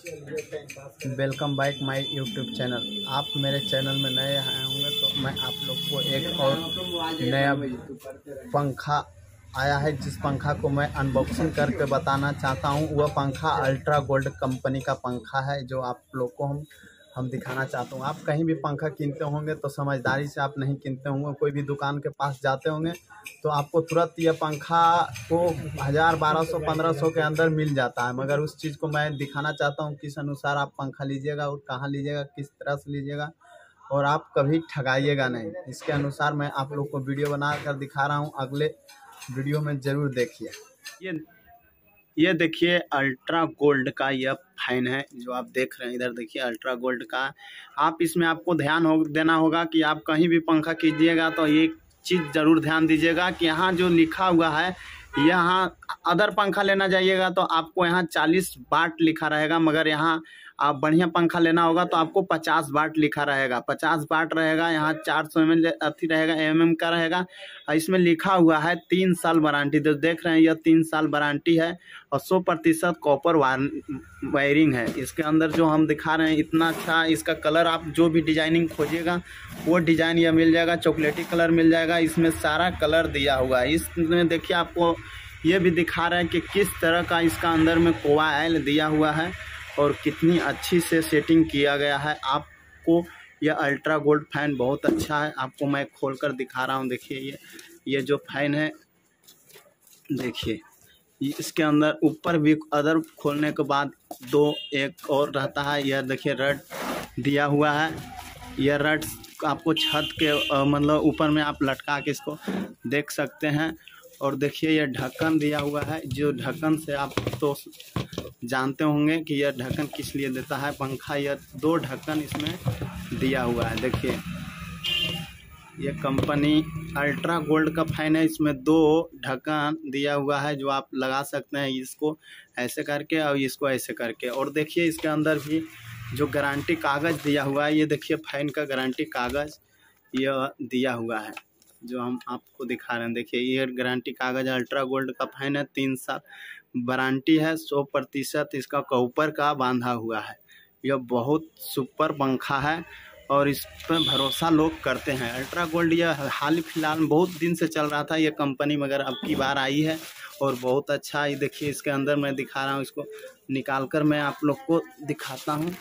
Welcome back my YouTube channel. आप मेरे channel में नए आए होंगे तो मैं आप लोग को एक और नया पंखा आया है, जिस पंखा को मैं अनबॉक्सिंग करके बताना चाहता हूं। वह पंखा अल्ट्रा गोल्ड कंपनी का पंखा है, जो आप लोग को हम दिखाना चाहता हूं। आप कहीं भी पंखा कीनते होंगे तो समझदारी से आप नहीं कीनते होंगे। कोई भी दुकान के पास जाते होंगे तो आपको तुरंत यह पंखा को 1000, 1200, 1500 के अंदर मिल जाता है, मगर उस चीज़ को मैं दिखाना चाहता हूं किस अनुसार आप पंखा लीजिएगा और कहाँ लीजिएगा, किस तरह से लीजिएगा, और आप कभी ठगाइएगा नहीं। इसके अनुसार मैं आप लोग को वीडियो बना कर दिखा रहा हूँ। अगले वीडियो में ज़रूर देखिए। ये देखिए अल्ट्रा गोल्ड का यह फैन है जो आप देख रहे हैं। इधर देखिए अल्ट्रा गोल्ड का। आप इसमें आपको ध्यान देना होगा कि आप कहीं भी पंखा कीजिएगा तो ये चीज़ ज़रूर ध्यान दीजिएगा कि यहाँ जो लिखा हुआ है, यहाँ अदर पंखा लेना जाइएगा तो आपको यहाँ 40 वाट लिखा रहेगा, मगर यहाँ आप बढ़िया पंखा लेना होगा तो आपको 50 वाट लिखा रहेगा। 50 वाट रहेगा, यहाँ 400 ml अथी रहेगा, mm का रहेगा। इसमें लिखा हुआ है 3 साल वारंटी। तो देख रहे हैं यह 3 साल वारंटी है और 100% कॉपर वायरिंग है। इसके अंदर जो हम दिखा रहे हैं इतना अच्छा इसका कलर, आप जो भी डिजाइनिंग खोजिएगा वो डिजाइन यह मिल जाएगा। चॉकलेटी कलर मिल जाएगा, इसमें सारा कलर दिया हुआ है। इसमें देखिए आपको ये भी दिखा रहे हैं कि किस तरह का इसका अंदर में कोयल दिया हुआ है और कितनी अच्छी से सेटिंग किया गया है। आपको यह अल्ट्रा गोल्ड फैन बहुत अच्छा है। आपको मैं खोलकर दिखा रहा हूँ। देखिए ये जो फैन है, देखिए इसके अंदर ऊपर भी अदर खोलने के बाद एक और रहता है। यह देखिए रड दिया हुआ है। यह रड आपको छत के मतलब ऊपर में आप लटका के इसको देख सकते हैं। और देखिए यह ढक्कन दिया हुआ है, जो ढक्कन से आप तो जानते होंगे कि यह ढक्कन किस लिए देता है पंखा। यह 2 ढक्कन इसमें दिया हुआ है। देखिए यह कंपनी अल्ट्रा गोल्ड का फैन है। इसमें 2 ढक्कन दिया हुआ है जो आप लगा सकते हैं, इसको ऐसे करके और इसको ऐसे करके। और देखिए इसके अंदर भी जो गारंटी कागज़ दिया हुआ है, ये देखिए फैन का गारंटी कागज़ यह दिया हुआ है जो हम आपको दिखा रहे हैं। देखिए ये गारंटी कागज़ अल्ट्रा गोल्ड का फैन है, 3 साल वारंटी है, 100% इसका कॉपर का बांधा हुआ है। यह बहुत सुपर पंखा है और इस पर भरोसा लोग करते हैं। अल्ट्रा गोल्ड यह हाल फिलहाल में बहुत दिन से चल रहा था ये कंपनी, मगर अब की बार आई है और बहुत अच्छा। ये देखिए इसके अंदर मैं दिखा रहा हूँ, इसको निकाल कर मैं आप लोग को दिखाता हूँ।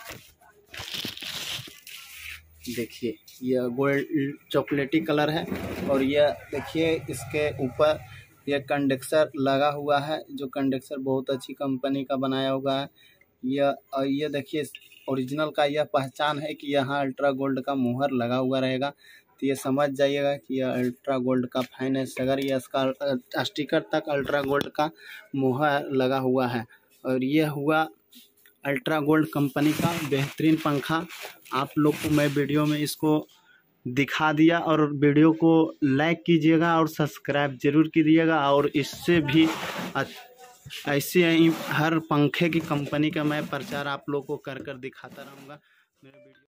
देखिए यह गोल्ड चॉकलेटी कलर है और यह देखिए इसके ऊपर यह कंडेंसर लगा हुआ है, जो कंडेंसर बहुत अच्छी कंपनी का बनाया हुआ है। यह देखिए ओरिजिनल का यह पहचान है कि यहाँ अल्ट्रा गोल्ड का मुहर लगा हुआ रहेगा, तो ये समझ जाइएगा कि यह अल्ट्रा गोल्ड का फैन है। अगर ये इसका स्टिकर तक अल्ट्रा गोल्ड का मुहर लगा हुआ है। और यह हुआ अल्ट्रा गोल्ड कंपनी का बेहतरीन पंखा। आप लोग को मैं वीडियो में इसको दिखा दिया, और वीडियो को लाइक कीजिएगा और सब्सक्राइब जरूर कीजिएगा। और इससे भी ऐसे हर पंखे की कंपनी का मैं प्रचार आप लोग को कर दिखाता रहूँगा। मेरा वीडियो